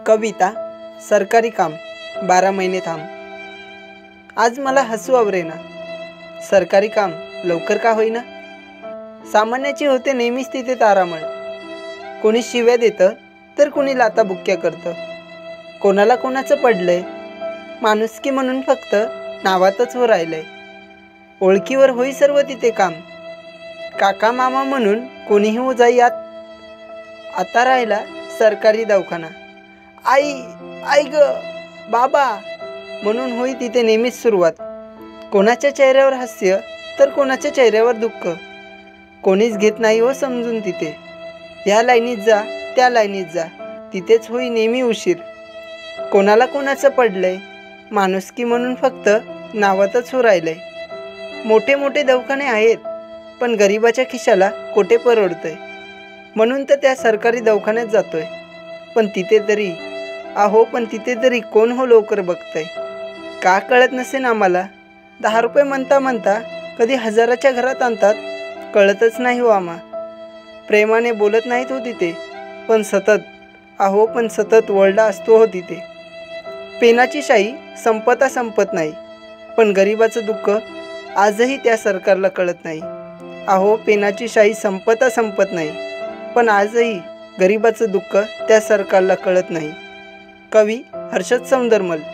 कविता सरकारी काम 12 महिने थांब। आज मला हसू आवरेना, सरकारी काम लवकर का होईना। सामान्याची होते नेहमीच तिथे तारामळ, कोणी शिव्या देतं तर कोणी लाता बुक्क्या करतं, कोणाला कोणाचं पडलंय, माणुसकी म्हणून फक्त नावातच हो राहिलंय। ओळखीवर होई सर्व तिथे काम, काका मामा म्हणून कोणीही हो जाई आत। आता राहिला सरकारी दवाखाना, आई आई ग बाबा म्हणून होई तिथे नेहमीच सुरुवात। कोणाच्या चेहऱ्यावर हास्य तर कोणाच्या चेहऱ्यावर दुःख, कोणीच घेत नाही हो समजून तिथे। या लाईनीत जा त्या लाईनीत जा, तिथेच होई नेहमी उशीर। कोणाला कोणाचं पडलंय, माणुसकी म्हणून फक्त नावातच हो राहिलंय। मोठे मोठे दवाखाने आहेत, पण गरिबाच्या खिशाला कोठे परवडतंय, म्हणून तर त्या सरकारी दवाखान्यात जातोय। पण तिथे तरी कोण हो लवकर बघतंय, का कळत नसेन आम्हाला। 10 रुपये म्हणता म्हणता कधी हजाराच्या घरात आणतात, कळतच नाही हो आम्हा। प्रेमाने बोलत नाहीत हो तिथे, पण सतत वळला असतो हो तिथे। पेनाची शाई संपत नाही, पण गरिबाचं दुःख आजही त्या सरकारला कळत नाही। पेनाची शाई संपत नाही, पण आजही गरिबाचं दुःख त्या सरकारला कळत नाही। कवी दरमल।